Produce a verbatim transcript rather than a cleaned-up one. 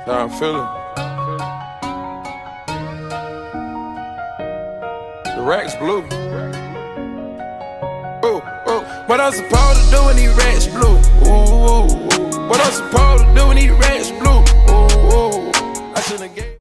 how I'm feeling. The rack's blue. Ooh, ooh. What I'm supposed to do when these racks blue? Ooh, ooh, ooh. What I'm supposed to do when these racks